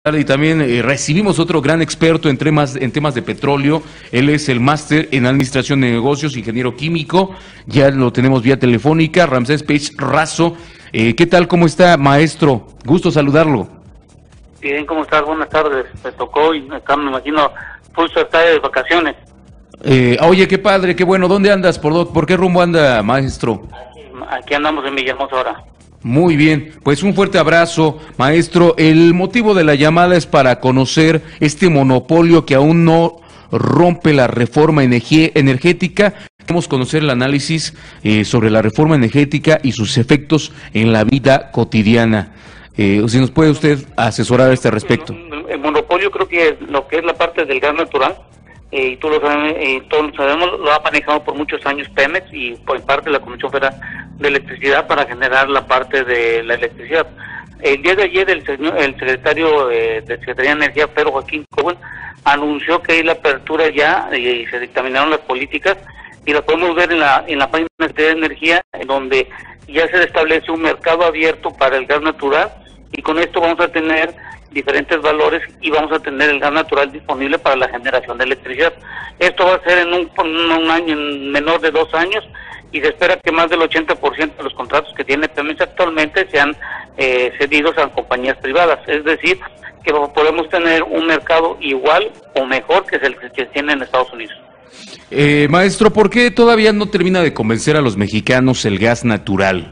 Y también recibimos otro gran experto en temas de petróleo. Él es el máster en administración de negocios, ingeniero químico. Ya lo tenemos vía telefónica, Ramsés Pech Razo. ¿Qué tal? ¿Cómo está, maestro? Gusto saludarlo. Bien, ¿cómo estás? Buenas tardes. Me tocó y acá me imagino Pulso está de vacaciones. Oye, qué padre, qué bueno. ¿Dónde andas? ¿Por qué rumbo anda, maestro? Aquí andamos en Villahermosa ahora. Muy bien, pues un fuerte abrazo, maestro. El motivo de la llamada es para conocer este monopolio que aún no rompe la reforma energética. Queremos conocer el análisis sobre la reforma energética y sus efectos en la vida cotidiana. Si nos puede usted asesorar a este respecto. El monopolio, creo que lo que es la parte del gas natural, y todos lo sabemos, lo ha manejado por muchos años Pemex y por parte de la Comisión Federal de Electricidad para generar la parte de la electricidad. El día de ayer el secretario de Secretaría de Energía, Pedro Joaquín Cowen, anunció que hay la apertura ya y se dictaminaron las políticas y las podemos ver en la página de Secretaría de Energía, en donde ya se establece un mercado abierto para el gas natural y con esto vamos a tener diferentes valores y vamos a tener el gas natural disponible para la generación de electricidad. Esto va a ser en un año, en menor de 2 años, y se espera que más del 80% de los contratos que tiene Pemex actualmente sean cedidos a compañías privadas, es decir, que podemos tener un mercado igual o mejor que es el que tiene en Estados Unidos. Maestro, ¿por qué todavía no termina de convencer a los mexicanos el gas natural?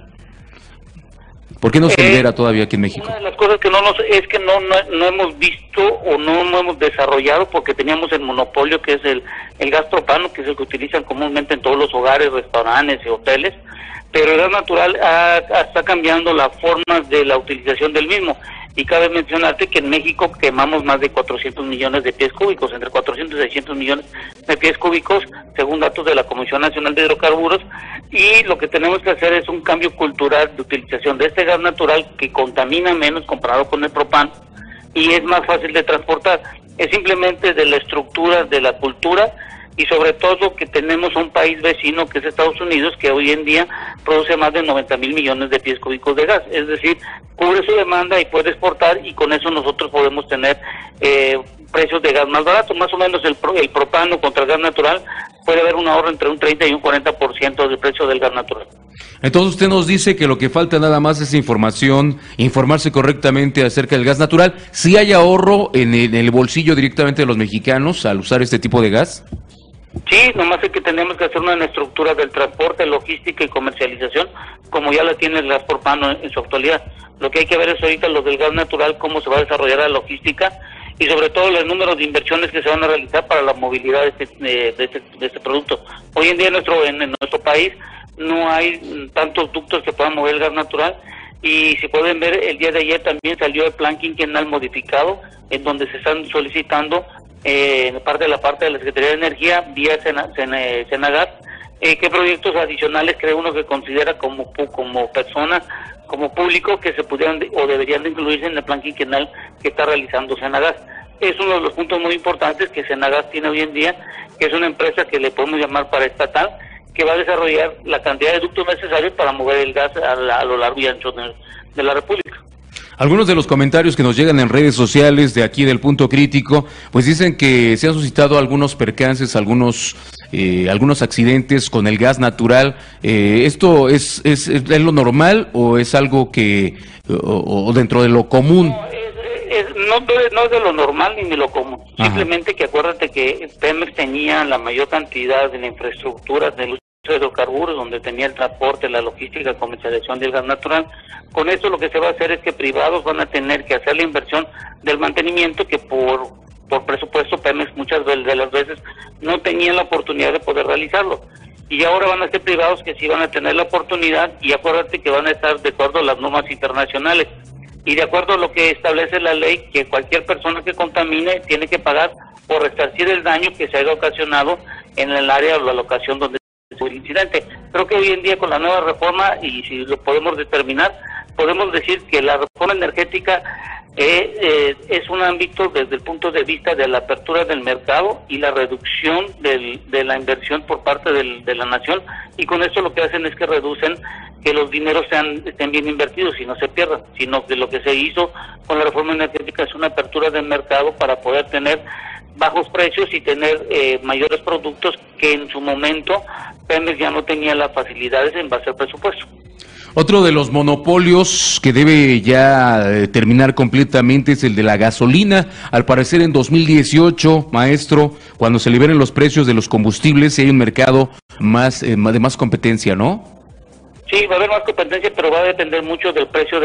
¿Por qué no se libera todavía aquí en México? Una de las cosas que no hemos visto o no hemos desarrollado porque teníamos el monopolio que es el gas propano, que es el que utilizan comúnmente en todos los hogares, restaurantes y hoteles, pero el gas natural está cambiando las formas de la utilización del mismo. Y cabe mencionarte que en México quemamos más de 400 millones de pies cúbicos, entre 400 y 600 millones de pies cúbicos, según datos de la Comisión Nacional de Hidrocarburos, y lo que tenemos que hacer es un cambio cultural de utilización de este gas natural que contamina menos comparado con el propano y es más fácil de transportar. Es simplemente de la estructura, de la cultura, y sobre todo que tenemos un país vecino que es Estados Unidos, que hoy en día produce más de 90,000 millones de pies cúbicos de gas, es decir, cubre su demanda y puede exportar, y con eso nosotros podemos tener precios de gas más baratos. Más o menos el propano contra el gas natural puede haber un ahorro entre un 30 y un 40% del precio del gas natural. Entonces usted nos dice que lo que falta nada más es información, informarse correctamente acerca del gas natural. ¿Sí hay ahorro en el bolsillo directamente de los mexicanos al usar este tipo de gas? Sí, nomás es que tenemos que hacer una estructura del transporte, logística y comercialización, como ya la tiene el gas propano en su actualidad. Lo que hay que ver es ahorita lo del gas natural, cómo se va a desarrollar la logística y sobre todo los números de inversiones que se van a realizar para la movilidad de este producto. Hoy en día en nuestro país no hay tantos ductos que puedan mover el gas natural, y si pueden ver, el día de ayer también salió el plan quinquenal modificado, en donde se están solicitando parte de la Secretaría de Energía vía Senagas, qué proyectos adicionales cree uno que considera como persona, como público, que se pudieran o deberían de incluirse en el plan quinquenal que está realizando Senagas. Es uno de los puntos muy importantes que Senagas tiene hoy en día, que es una empresa que le podemos llamar paraestatal, que va a desarrollar la cantidad de ductos necesarios para mover el gas a lo largo y ancho de la República. Algunos de los comentarios que nos llegan en redes sociales de aquí del Punto Crítico, pues dicen que se han suscitado algunos percances, algunos accidentes con el gas natural. ¿Esto es lo normal o es algo que o dentro de lo común? No es de lo normal ni de lo común. Ajá. Simplemente que acuérdate que Pemex tenía la mayor cantidad de la infraestructura del uso de hidrocarburos, donde tenía el transporte, la logística, comercialización del gas natural. Con esto lo que se va a hacer es que privados van a tener que hacer la inversión del mantenimiento que por presupuesto Pemex muchas de las veces no tenían la oportunidad de poder realizarlo. Y ahora van a ser privados que sí van a tener la oportunidad, y acuérdate que van a estar de acuerdo a las normas internacionales y de acuerdo a lo que establece la ley, que cualquier persona que contamine tiene que pagar por resarcir el daño que se haya ocasionado en el área o la locación donde el incidente. Creo que hoy en día con la nueva reforma, y si lo podemos determinar, podemos decir que la reforma energética es un ámbito desde el punto de vista de la apertura del mercado y la reducción de la inversión por parte de la nación, y con esto lo que hacen es que reducen que los dineros estén bien invertidos y no se pierdan, sino que lo que se hizo con la reforma energética es una apertura del mercado para poder tener bajos precios y tener mayores productos que en su momento Pemex ya no tenía las facilidades en base al presupuesto. Otro de los monopolios que debe ya terminar completamente es el de la gasolina. Al parecer en 2018, maestro, cuando se liberen los precios de los combustibles, hay un mercado de más competencia, ¿no? Sí, va a haber más competencia, pero va a depender mucho del precio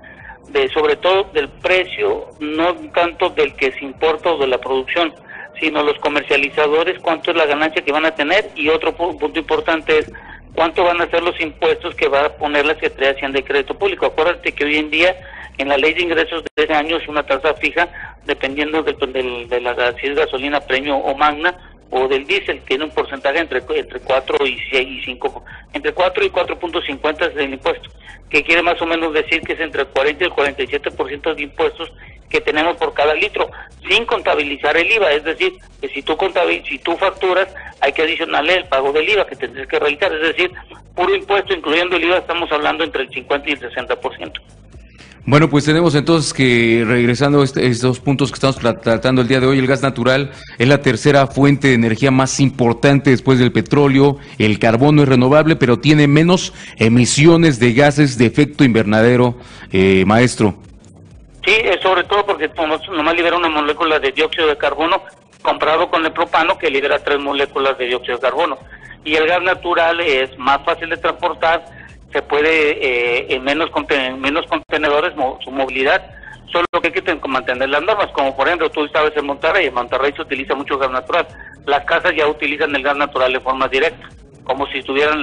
sobre todo del precio, no tanto del que se importa o de la producción, sino los comercializadores, cuánto es la ganancia que van a tener, y otro punto importante es cuánto van a ser los impuestos que va a poner la Secretaría de Hacienda y Crédito Público. Acuérdate que hoy en día en la ley de ingresos de ese año es una tasa fija dependiendo de la si es gasolina premium o magna o del diésel, tiene un porcentaje entre 4 y 5, entre 4 y 4.50 es el impuesto, que quiere más o menos decir que es entre el 40 y el 47% de impuestos que tenemos por cada litro, sin contabilizar el IVA, es decir, que si tú facturas, hay que adicionarle el pago del IVA que tendrías que realizar, es decir, puro impuesto, incluyendo el IVA, estamos hablando entre el 50 y el 60%. Bueno, pues tenemos entonces que, regresando a estos puntos que estamos tratando el día de hoy, el gas natural es la tercera fuente de energía más importante después del petróleo. El carbono es renovable, pero tiene menos emisiones de gases de efecto invernadero, maestro. Sí, sobre todo porque nomás libera una molécula de dióxido de carbono comparado con el propano, que libera 3 moléculas de dióxido de carbono. Y el gas natural es más fácil de transportar, se puede en menos contenedores, su movilidad, solo que hay que mantener las normas, como por ejemplo tú sabes en Monterrey se utiliza mucho gas natural, las casas ya utilizan el gas natural de forma directa, como si tuvieran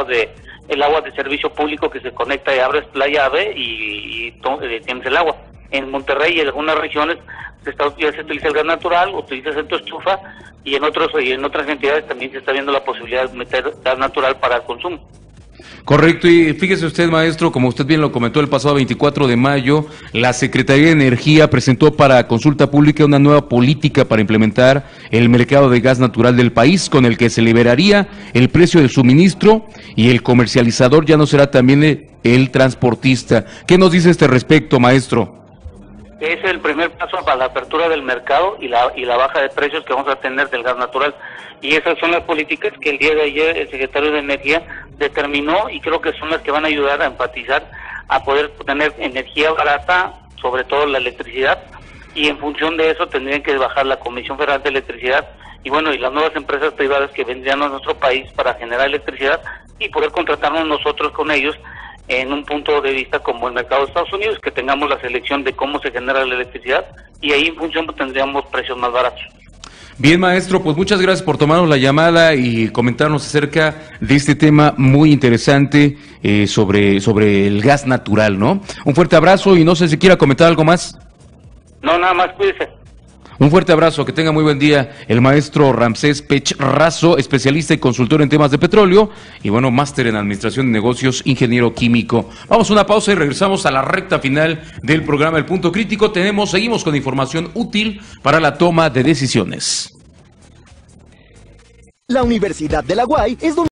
el agua de servicio público que se conecta y abres la llave y tienes el agua. En Monterrey y en algunas regiones ya se utiliza el gas natural, utilizas en tu estufa, y en otras entidades también se está viendo la posibilidad de meter gas natural para el consumo. Correcto, y fíjese usted, maestro, como usted bien lo comentó, el pasado 24 de mayo, la Secretaría de Energía presentó para consulta pública una nueva política para implementar el mercado de gas natural del país, con el que se liberaría el precio del suministro y el comercializador ya no será también el transportista. ¿Qué nos dice este respecto, maestro? Es el primer paso para la apertura del mercado y la baja de precios que vamos a tener del gas natural. Y esas son las políticas que el día de ayer el secretario de Energía determinó, y creo que son las que van a ayudar a enfatizar a poder tener energía barata, sobre todo la electricidad, y en función de eso tendrían que bajar la Comisión Federal de Electricidad y bueno, y las nuevas empresas privadas que vendrían a nuestro país para generar electricidad y poder contratarnos nosotros con ellos en un punto de vista como el mercado de Estados Unidos, que tengamos la selección de cómo se genera la electricidad y ahí en función tendríamos precios más baratos. Bien, maestro, pues muchas gracias por tomarnos la llamada y comentarnos acerca de este tema muy interesante sobre el gas natural, ¿no? Un fuerte abrazo y no sé si quiera comentar algo más. No, nada más, cuídese. Un fuerte abrazo, que tenga muy buen día el maestro Ramsés Pech Razo, especialista y consultor en temas de petróleo y bueno, máster en administración de negocios, ingeniero químico. Vamos a una pausa y regresamos a la recta final del programa El Punto Crítico. Seguimos con información útil para la toma de decisiones. La Universidad de la UAY es donde